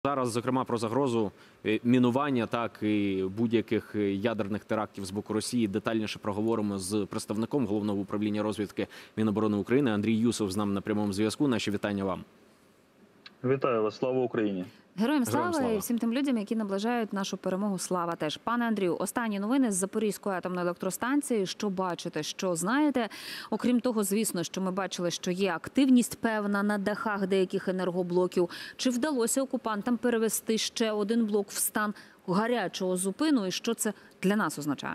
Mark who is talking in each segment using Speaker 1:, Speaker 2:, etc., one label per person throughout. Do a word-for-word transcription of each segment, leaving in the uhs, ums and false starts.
Speaker 1: Зараз, зокрема, про загрозу мінування, так і будь-яких ядерних терактів з боку Росії детальніше проговоримо з представником Головного управління розвідки Міноборони України. Андрій Юсов з нами на прямому зв'язку. Наші вітання вам.
Speaker 2: Вітаю вас, слава Україні.
Speaker 3: Героям слава,
Speaker 1: Героям слава
Speaker 3: і всім тим людям, які наближають нашу перемогу. Слава теж. Пане Андрію, останні новини з Запорізької атомної електростанції. Що бачите, що знаєте? Окрім того, звісно, що ми бачили, що є активність певна на дахах деяких енергоблоків. Чи вдалося окупантам перевести ще один блок в стан гарячого зупину? І що це для нас означає?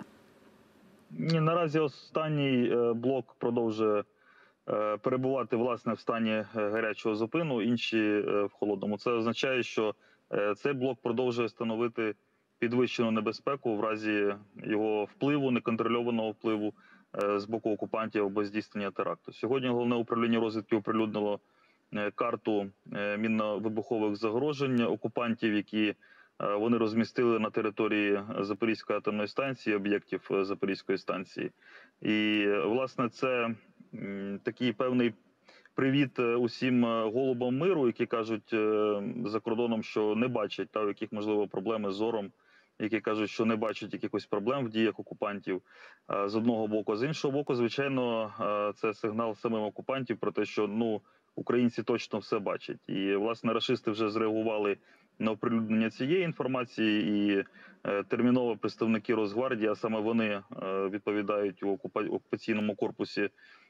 Speaker 2: Ні, наразі останній блок продовжує перебувати, власне, в стані гарячого зупину, інші в холодному. Це означає, що цей блок продовжує становити підвищену небезпеку в разі його впливу, неконтрольованого впливу з боку окупантів або здійснення теракту. Сьогодні Головне управління розвідки оприлюднило карту мінно-вибухових загрожень окупантів, які вони розмістили на території Запорізької атомної станції, об'єктів Запорізької станції. І, власне, це такий певний привіт усім голубам миру, які кажуть за кордоном, що не бачать, та, у яких, можливо, проблеми з зором, які кажуть, що не бачать якихось проблем в діях окупантів з одного боку. З іншого боку, звичайно, це сигнал самим окупантів про те, що ну, українці точно все бачать. І, власне, рашисти вже зреагували на оприлюднення цієї інформації, і терміново представники Росгвардії, а саме вони відповідають у окупаційному корпусі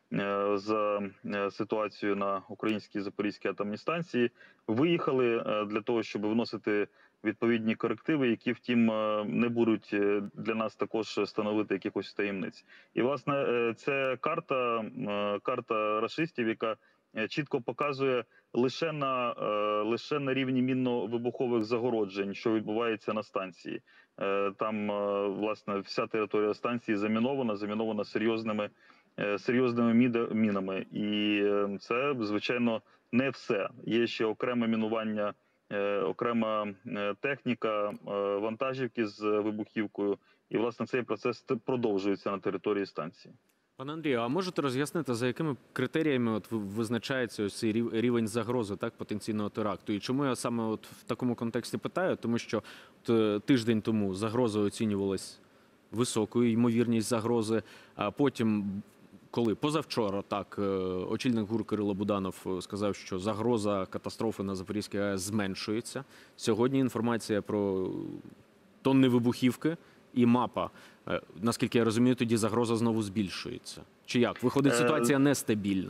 Speaker 2: за ситуацію на українській Запорізькій атомній станції, виїхали для того, щоб вносити відповідні корективи, які, втім, не будуть для нас також становити якихось таємниць. І, власне, це карта, карта рашистів, яка чітко показує лише на, лише на рівні мінно-вибухових загороджень, що відбувається на станції. Там, власне, вся територія станції замінована, замінована серйозними, серйозними мінами. І це, звичайно, не все. Є ще окреме мінування, окрема техніка, вантажівки з вибухівкою. І, власне, цей процес продовжується на території станції.
Speaker 1: Пане Андрію, а можете роз'яснити, за якими критеріями от визначається ось цей рівень загрози, так, потенційного теракту? І чому я саме от в такому контексті питаю? Тому що от, тиждень тому загроза оцінювалась високою, ймовірність загрози, а потім, коли позавчора, так, очільник ГУР Кирило Буданов сказав, що загроза катастрофи на Запорізькій АЕС зменшується. Сьогодні інформація про тонни вибухівки і мапа. Наскільки я розумію, тоді загроза знову збільшується. Чи як? Виходить, ситуація нестабільна?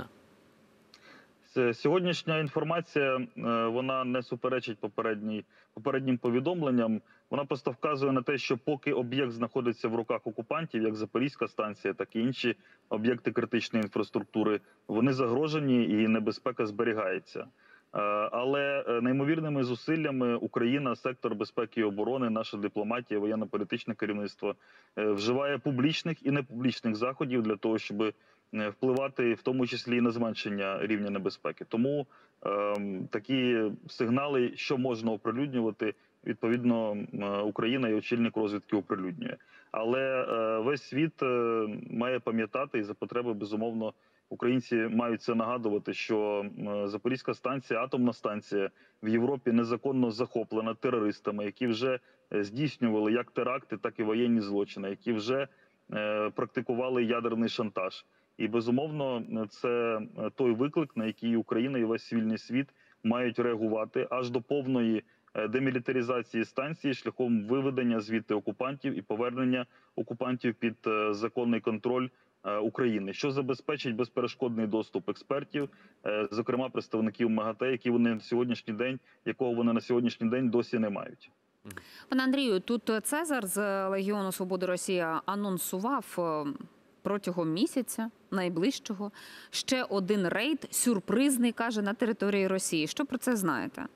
Speaker 2: Сьогоднішня інформація, вона не суперечить попереднім повідомленням. Вона просто вказує на те, що поки об'єкт знаходиться в руках окупантів, як Запорізька станція, так і інші об'єкти критичної інфраструктури, вони загрожені і небезпека зберігається. Але неймовірними зусиллями Україна, сектор безпеки і оборони, наша дипломатія, воєнно-політичне керівництво вживає публічних і непублічних заходів для того, щоб впливати в тому числі і на зменшення рівня небезпеки. Тому е, такі сигнали, що можна оприлюднювати, відповідно, Україна і очільник розвідки оприлюднює. Але е, весь світ е, має пам'ятати, і за потреби, безумовно, українці мають це нагадувати, що Запорізька станція, атомна станція в Європі незаконно захоплена терористами, які вже здійснювали як теракти, так і воєнні злочини, які вже е, практикували ядерний шантаж. І, безумовно, це той виклик, на який Україна і весь вільний світ мають реагувати аж до повної демілітаризації станції шляхом виведення звідти окупантів і повернення окупантів під законний контроль України, що забезпечить безперешкодний доступ експертів, зокрема представників МАГАТЕ, які вони на сьогоднішній день, якого вони на сьогоднішній день досі не мають.
Speaker 3: Пане Андрію, тут Цезар з Легіону Свободи Росія анонсував протягом місяця найближчого ще один рейд, сюрпризний, каже, на території Росії. Що про це знаєте?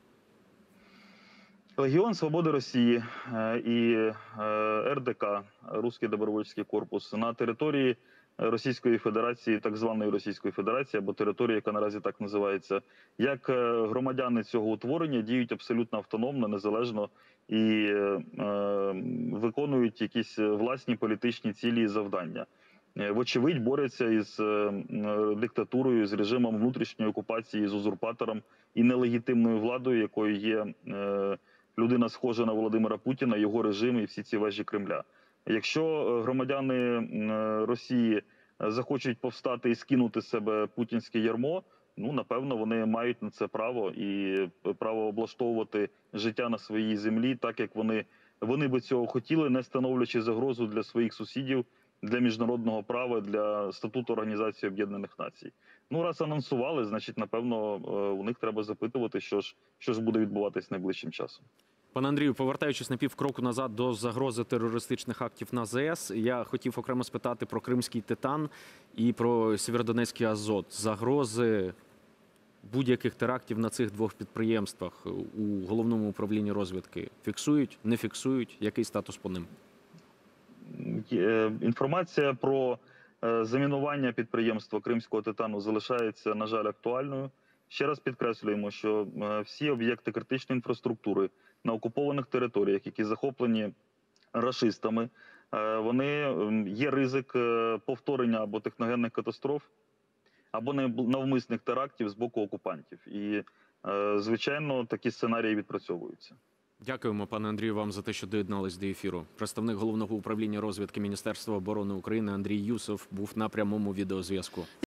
Speaker 2: Легіон Свободи Росії і ер де ка, Руський добровольчий корпус, на території Російської Федерації, так званої Російської Федерації, або території, яка наразі так називається, як громадяни цього утворення діють абсолютно автономно, незалежно і е, виконують якісь власні політичні цілі і завдання. е, вочевидь борються із е, е, диктатурою, з режимом внутрішньої окупації, з узурпатором і нелегітимною владою, якою є е, людина, схожа на Володимира Путіна, його режим і всі ці вежі Кремля. Якщо е, громадяни е, Росії захочуть повстати і скинути з себе путінське ярмо, ну, напевно, вони мають на це право і право облаштовувати життя на своїй землі так, як вони, вони би цього хотіли, не становлячи загрозу для своїх сусідів, для міжнародного права, для статуту Організації Об'єднаних Націй. Ну, раз анонсували, значить, напевно, у них треба запитувати, що ж, що ж буде відбуватись найближчим часом.
Speaker 1: Пане Андрію, повертаючись на півкроку назад до загрози терористичних актів на ЗАЕС, я хотів окремо спитати про кримський «Титан» і про Сєвєродонецький «Азот». Загрози будь-яких терактів на цих двох підприємствах у Головному управлінні розвідки фіксують, не фіксують? Який статус по ним?
Speaker 2: Інформація про замінування підприємства кримського «Титану» залишається, на жаль, актуальною. Ще раз підкреслюємо, що всі об'єкти критичної інфраструктури на окупованих територіях, які захоплені рашистами, вони є ризик повторення або техногенних катастроф, або навмисних терактів з боку окупантів. І, звичайно, такі сценарії відпрацьовуються.
Speaker 1: Дякуємо, пане Андрію, вам за те, що доєднались до ефіру. Представник Головного управління розвідки Міністерства оборони України Андрій Юсов був на прямому відеозв'язку.